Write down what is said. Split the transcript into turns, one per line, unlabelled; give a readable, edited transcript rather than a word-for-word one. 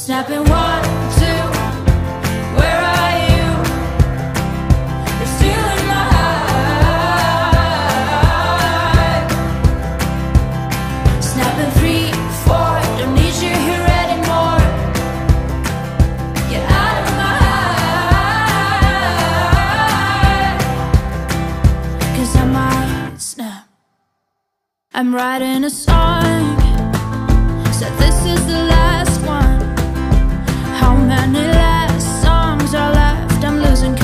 Snapping 1, 2, where are you? You're stealing my heart. Snapping 3, 4, don't need you here anymore. Get out of my heart, 'cause I might snap. I'm writing a song, said this is the last one. How many